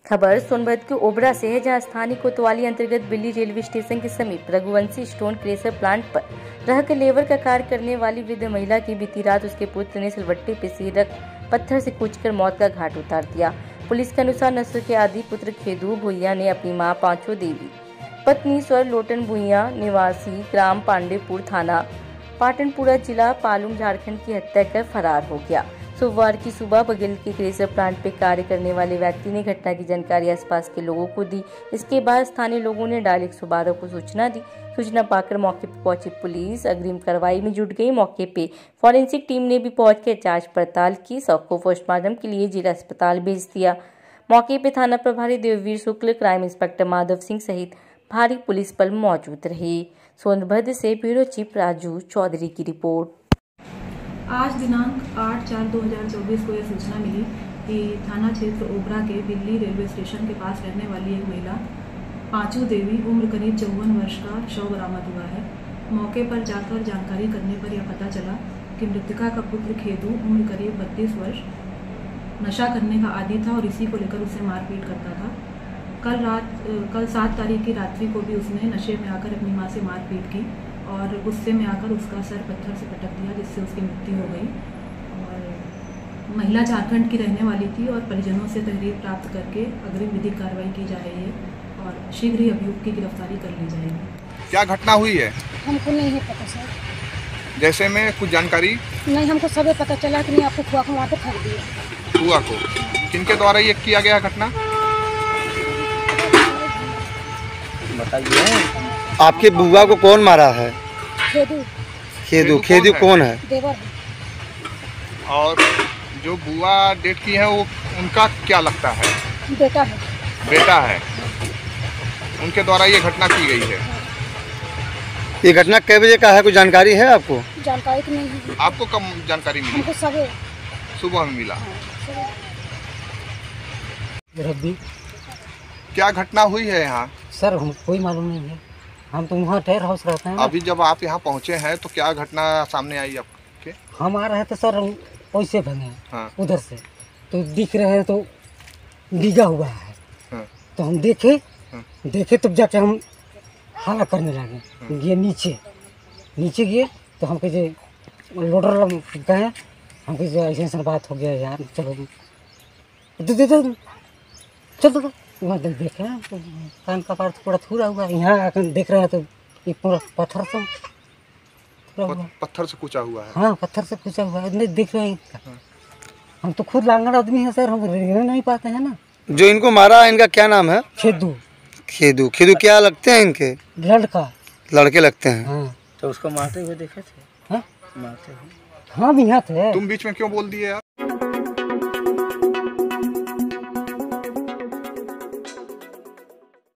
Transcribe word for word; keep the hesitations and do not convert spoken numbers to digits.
खबर सोनभद्र के ओबरा से है, जहां स्थानीय कोतवाली अंतर्गत बिल्ली रेलवे स्टेशन के समीप रघुवंशी स्टोन क्रेशर प्लांट पर रहकर लेबर का कार्य करने वाली वृद्ध महिला की बीती रात उसके पुत्र ने सिलवट्टे पे से रख पत्थर से कूचकर मौत का घाट उतार दिया। पुलिस के अनुसार नस्ल के आदि पुत्र खेदू भुइया ने अपनी मां पांचों देवी पत्नी स्वर लोटन भुइया निवासी ग्राम पांडेपुर थाना पाटनपुरा जिला पालुम झारखंड की हत्या कर फरार हो गया। सोमवार की सुबह बगल के क्रेशर प्लांट पे कार्य करने वाले व्यक्ति ने घटना की जानकारी आसपास के लोगों को दी। इसके बाद स्थानीय लोगों ने डायल एक सौ बारह को सूचना दी। सूचना पाकर मौके पर पहुंची पुलिस अग्रिम कार्रवाई में जुट गई। मौके पे फॉरेंसिक टीम ने भी पहुंचकर जांच पड़ताल की। शव को पोस्टमार्टम के लिए जिला अस्पताल भेज दिया। मौके पे थाना प्रभारी देववीर शुक्ल, क्राइम इंस्पेक्टर माधव सिंह सहित भारी पुलिस बल मौजूद रहे। सोनभद्र से ब्यूरो चीफ राजू चौधरी की रिपोर्ट। आज दिनांक आठ चार दो हज़ार चौबीस को यह सूचना मिली कि थाना क्षेत्र ओबरा के बिल्ली रेलवे स्टेशन के पास रहने वाली एक महिला पांचू देवी उम्र करीब चौवन वर्ष का शव बरामद हुआ है। मौके पर जाकर जानकारी करने पर यह पता चला कि मृतका का पुत्र खेदू उम्र करीब बत्तीस वर्ष नशा करने का आदी था और इसी को लेकर उसे मारपीट करता था। कल रात कल सात तारीख की रात्रि को भी उसने नशे में आकर अपनी मां से मारपीट की और गुस्से में आकर उसका सर पत्थर से पटक दिया, जिससे उसकी मृत्यु हो गई। और महिला झारखंड की रहने वाली थी और परिजनों से तहरीर प्राप्त करके अग्रिम विधिक कार्रवाई की जा रही है और शीघ्र ही अभियुक्त की गिरफ्तारी कर ली जाएगी। क्या घटना हुई है? हमको नहीं है पता सर। जैसे में कुछ जानकारी नहीं, हमको सब पता चला कि नहीं आपको खुआ को वहाँ पे फेंक दिया। हुआ को किनके द्वारा ये किया गया घटना बताइए। आपके बुआ को कौन मारा है? खेदू। खेदू खेदू कौन है? देवर। और जो बुआ डेट की है वो उनका क्या लगता है? बेटा है। बेटा है। उनके द्वारा ये घटना की गई है। ये घटना कै बजे का है, कोई जानकारी है आपको? जानकारी तो नहीं है। आपको कब जानकारी मिली? हमको सवेरे सुबह में मिला। रब्बी क्या घटना हुई है यहाँ? सर हम कोई मालूम नहीं है, हम तो वहाँ टेर हाउस रहते हैं। अभी जब आप यहाँ पहुँचे हैं तो क्या घटना सामने आई आपके? हम आ रहे थे सर, हम पैसे भंगे हाँ। उधर से तो दिख रहे हैं तो डिगा हुआ है। हाँ। तो हम देखे हाँ। देखे तब जाके हम हाला करने लगे। हाँ। गए नीचे नीचे गए तो हम कहे लोडर गए, हम कहे ऐसे ऐसा बात हो गया यार, चलो दे दे दे चलो वहाँ देख देखे तो कान का पार पूरा थूरा हुआ। यहाँ आकर देख रहे हैं तो ये पूरा पत्थर से पत्थर से कूचा हुआ है। हाँ, पत्थर से कूचा हुआ है, नहीं देख रहे हैं। हाँ। हम तो खुद लांगड़ आदमी हैं सर, हम रेंगने नहीं पाते हैं ना। जो इनको मारा इनका क्या नाम है? खेदू। खेदू खेदू क्या लगते हैं इनके? लड़का लड़के लगते हैं। हाँ। तो उसको मारते हुए देखे थे? हाँ? मारते हुए। हाँ भी यहाँ थे। तुम बीच में क्यों बोल दिए यार?